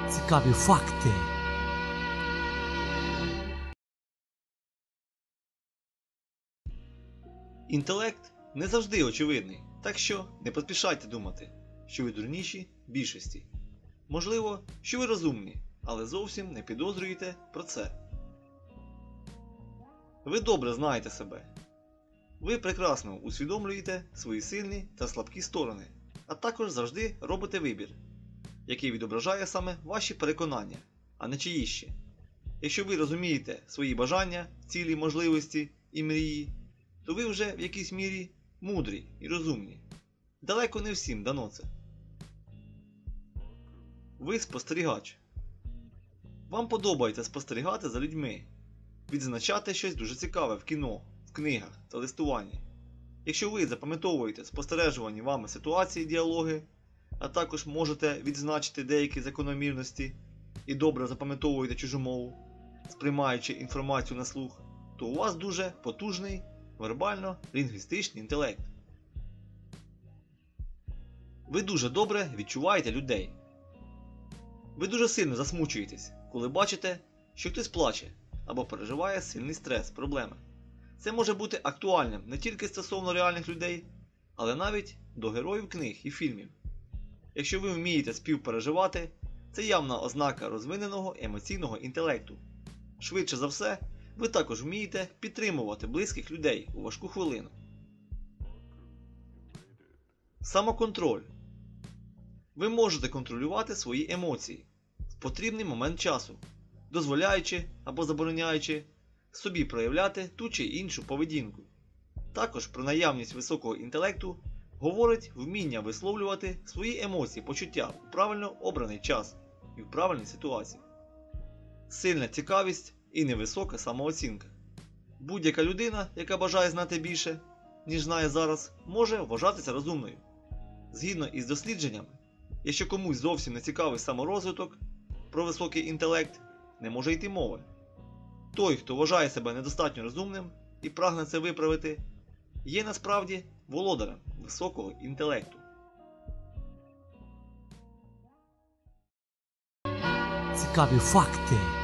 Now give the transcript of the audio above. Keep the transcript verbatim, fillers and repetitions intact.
Цікаві факти. Інтелект не завжди очевидний, так що не поспішайте думати, що ви дурніші більшості. Можливо, що ви розумні, але зовсім не підозрюєте про це. Ви добре знаєте себе. Ви прекрасно усвідомлюєте свої сильні та слабкі сторони, а також завжди робите вибір, який відображає саме ваші переконання, а не чиїсь. Якщо ви розумієте свої бажання, цілі, можливості і мрії, то ви вже в якійсь мірі мудрі і розумні. Далеко не всім дано це. Ви спостерігач. Вам подобається спостерігати за людьми, відзначати щось дуже цікаве в кіно, в книгах та листуванні. Якщо ви запам'ятовуєте спостережувані вами ситуації, діалоги, а також можете відзначити деякі закономірності і добре запам'ятовуєте чужу мову, сприймаючи інформацію на слух, то у вас дуже потужний вербально-лінгвістичний інтелект. Ви дуже добре відчуваєте людей. Ви дуже сильно засмучуєтесь, коли бачите, що хтось плаче або переживає сильний стрес, проблеми. Це може бути актуальним не тільки стосовно реальних людей, але навіть до героїв книг і фільмів. Якщо ви вмієте співпереживати, це явна ознака розвиненого емоційного інтелекту. Швидше за все, ви також вмієте підтримувати близьких людей у важку хвилину. Самоконтроль. Ви можете контролювати свої емоції в потрібний момент часу, дозволяючи або забороняючи собі проявляти ту чи іншу поведінку. Також про наявність високого інтелекту говорить вміння висловлювати свої емоції, почуття у правильно обраний час і в правильній ситуації. Сильна цікавість і невисока самооцінка. Будь-яка людина, яка бажає знати більше, ніж знає зараз, може вважатися розумною. Згідно із дослідженнями, якщо комусь зовсім не цікавий саморозвиток, про високий інтелект не може йти мови. Той, хто вважає себе недостатньо розумним і прагне це виправити, є насправді володарем високого інтелекту. Цікаві факти.